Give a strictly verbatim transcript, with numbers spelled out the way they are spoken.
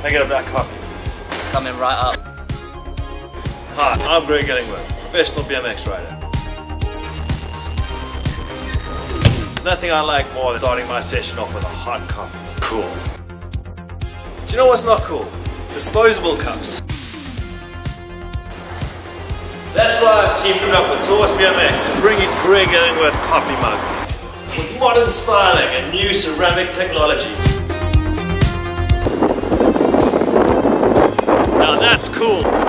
Can I get a black coffee, please? Coming right up. Hi, I'm Greg Illingworth, professional B M X rider. There's nothing I like more than starting my session off with a hot coffee. Cool. Do you know what's not cool? Disposable cups. That's why I've teamed up with SourceBMX to bring you Greg Illingworth coffee mug with modern styling and new ceramic technology. Now that's cool.